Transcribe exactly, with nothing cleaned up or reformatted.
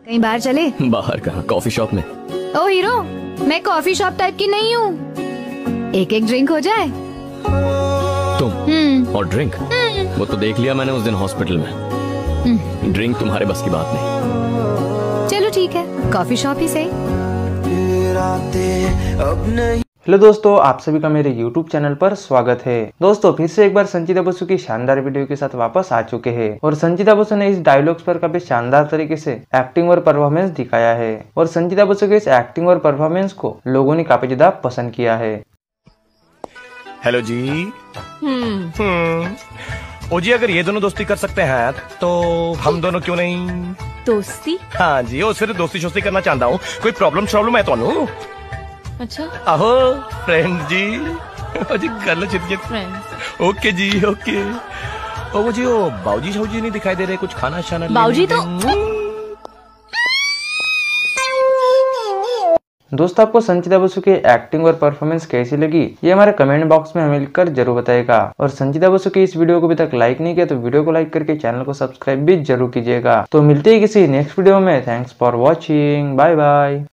कहीं बाहर चले? बाहर कहाँ, कॉफी शॉप में। ओ हीरो, मैं कॉफी शॉप टाइप की नहीं हूँ। एक एक ड्रिंक हो जाए। तुम हम्म और ड्रिंक? वो तो देख लिया मैंने उस दिन हॉस्पिटल में। ड्रिंक तुम्हारे बस की बात नहीं। चलो ठीक है, कॉफी शॉप ही सही। हेलो दोस्तों, आप सभी का मेरे यूट्यूब चैनल पर स्वागत है। दोस्तों फिर से एक बार संजीदा बसु की शानदार वीडियो के साथ वापस आ चुके हैं और संजीदा बसु ने इस डायलॉग्स पर काफी शानदार तरीके से एक्टिंग और परफॉर्मेंस दिखाया है और संजीदा बसु के इस एक्टिंग और परफॉर्मेंस को लोगों ने काफी ज्यादा पसंद किया है। हेलो जी। हम्म ओ जी, अगर ये दोनों दोस्ती कर सकते हैं तो हम दोनों क्यों नहीं? दोस्ती? हाँ जी, ओ सिर्फ दोस्ती शोस्ती करना चाहता हूँ। कोई प्रॉब्लम प्रॉब्लम है तो? अच्छा, आहो फ्रेंड जी। ओ जी कर लो चित फ्रेंड्स। ओके जी ओके। ओ वो जी, ओ बाऊजी शाऊजी नहीं दिखाई दे रहे, कुछ खाना शाना? बाऊजी तो दोस्तों आपको संजीदा बसु की एक्टिंग और परफॉर्मेंस कैसी लगी ये हमारे कमेंट बॉक्स में हमें लिखकर जरूर बताएगा। और संजीदा बसु की इस वीडियो को अभी तक लाइक नहीं किया तो वीडियो को लाइक करके चैनल को सब्सक्राइब भी जरूर कीजिएगा। तो मिलते हैं किसी नेक्स्ट वीडियो में। Thanks for watching, bye bye.